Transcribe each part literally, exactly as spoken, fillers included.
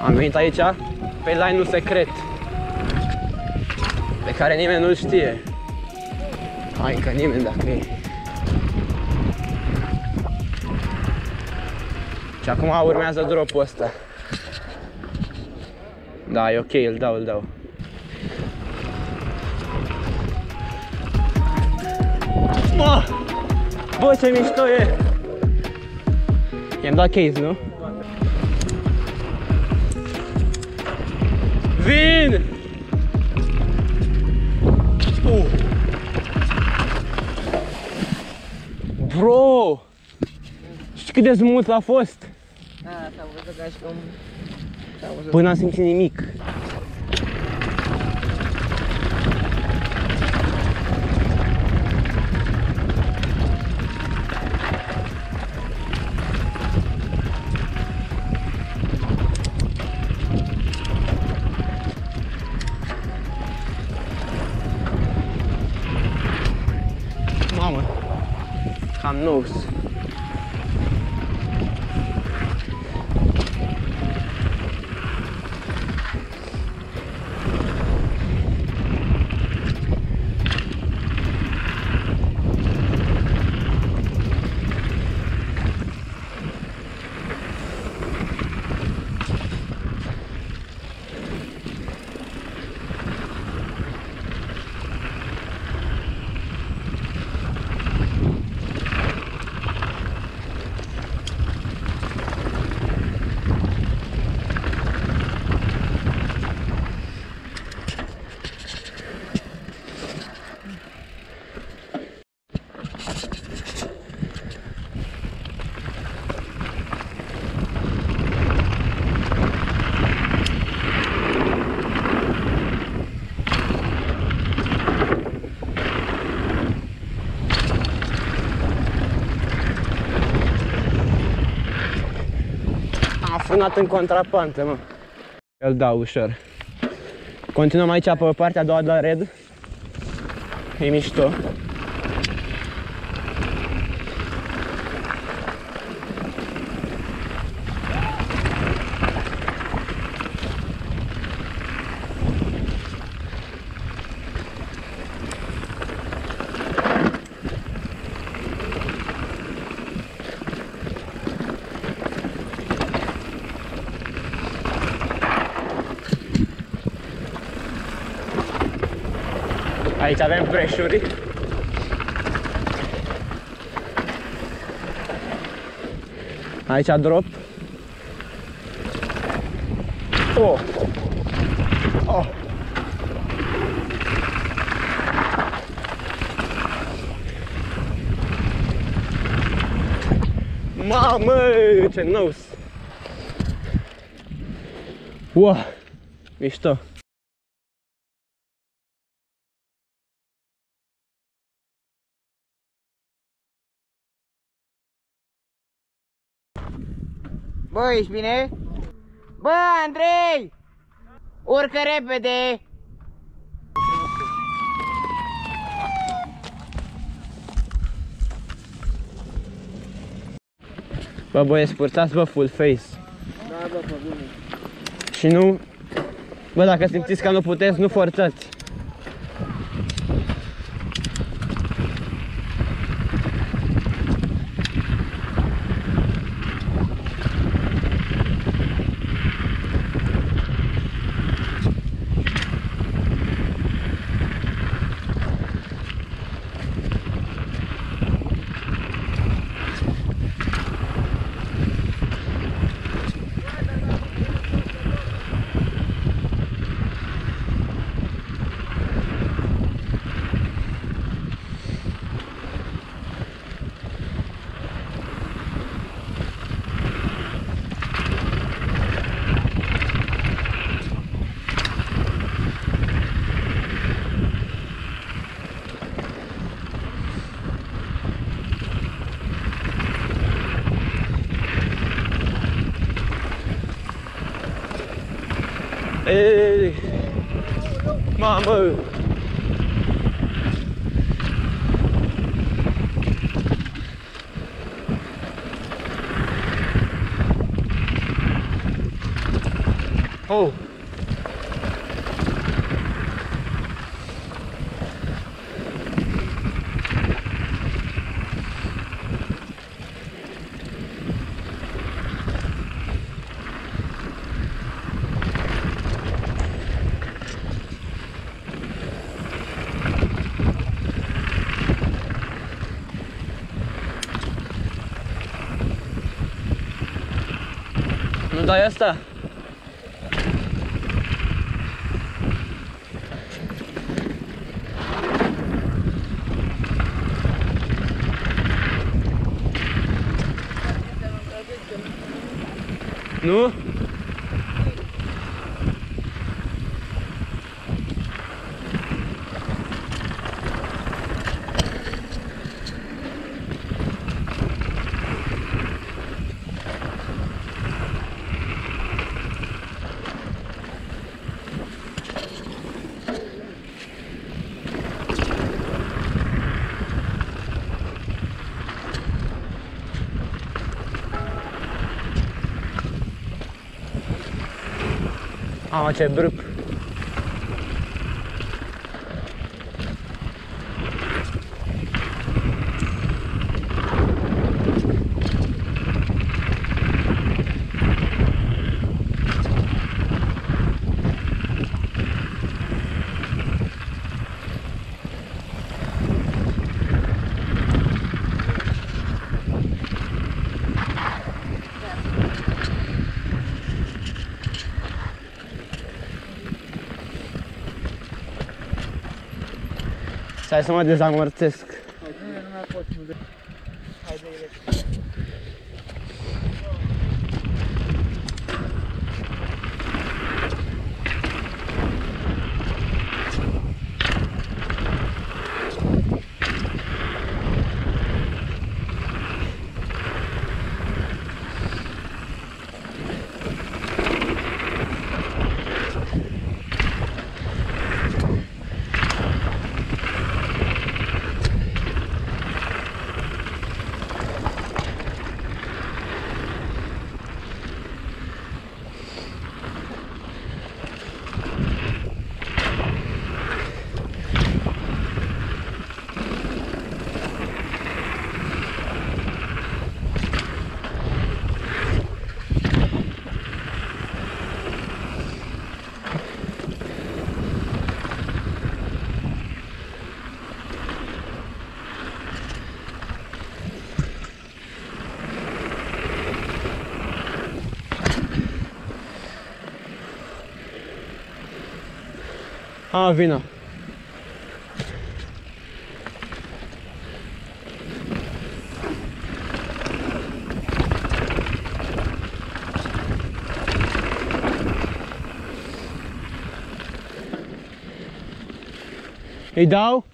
Am venit aici pe line-ul secret, pe care nimeni nu-l știe. Hai, încă nimeni dacă e. Și acum urmează drop-ul ăsta. Da, e ok, îl dau, îl dau. Bă, bă, ce mișto e! I-am dat case, nu? Vin! Uh. Bro! Știi cât de smooth a fost? Da, s-a văzut ca și cum... Până n-am simțit nimic. Mamă, cam nose. A frânat în contrapantă, mă. Îl dau ușor. Continuăm aici pe partea a doua de la red. E mișto. Aici avem preșuri. Aici drop. Oh. Oh. Mamă, ce nose. Wow, mișto. Bă, ești bine? Bă, Andrei! Urcă repede! Bă, băieți, purtați, bă, full face. Da, bă, pe bine. Și nu... Bă, dacă simțiți că nu puteți, nu forțați. Ei, mamă! Oh! Nu dai asta? Nu? Mamă, ce brâp! Stai să mă dezamărțesc. A, vină. Îi dau?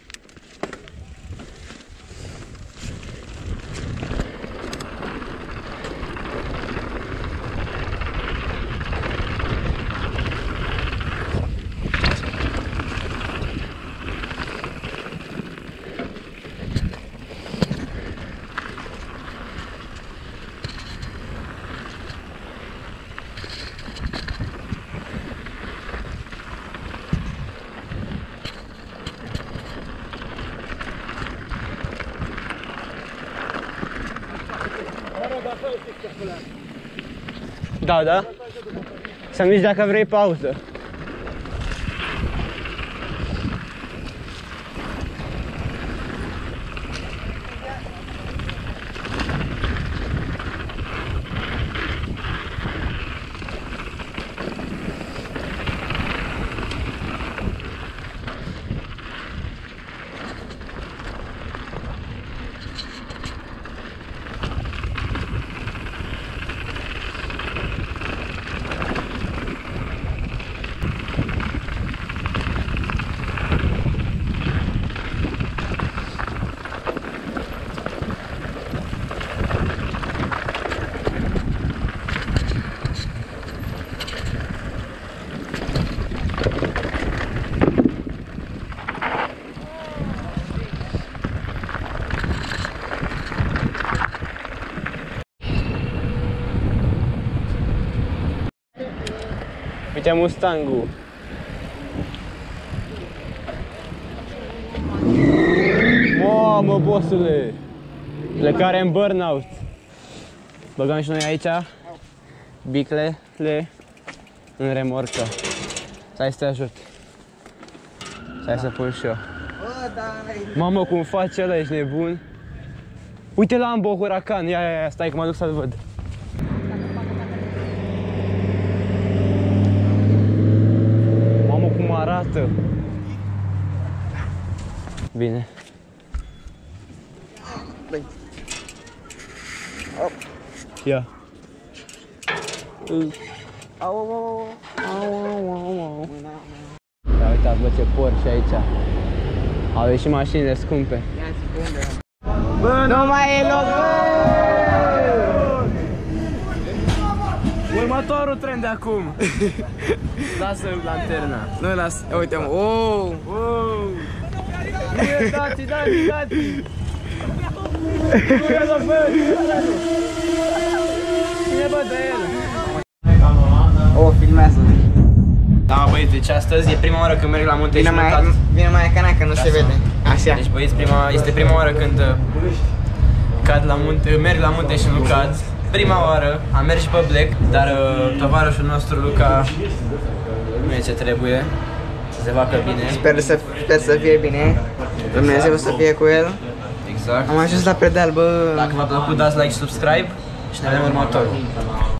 Da, da? Să-mi zici dacă vrei pauză. Uite Mustangul. Mamă, bossule! Plecare în burnout. Băgăm și noi aici biclele în remorcă. Stai să te ajut. Stai să pun și eu. Mamă, cum face ăla, ești nebun? Uite la Lambo Huracan, ia, ia, ia, stai că mă duc să-l văd. Mamă, cum arată! Bine. Ia. Au, au, au. Ia uitați, bă, ce Porsche aici. Au ieșit mașinile scumpe. Bă, nu mai e loc, bă! Următorul trend de acum. Lasă lanterna. Nu las, uite mă, oh! Wow. Dați, dați, dați. Cine bă de el? Oh, filmează. Da, băieți, deci astăzi e prima oară când merg la munte și Vine mai, cad. vine mai cana că nu se vede. Așa. Deci băieți, prima, este prima oară când uh, cad la munte, merg la munte și nu cad. Prima oară am mers și pe Black, dar uh, tovarășul nostru Luca nu e ce trebuie. Să se facă bine. Sper să, sper să fie bine. Dumnezeu să fie cu el. Exact. Am ajuns la pedal, bă. Dacă v-a plăcut, dați like și subscribe și ne vedem următorul.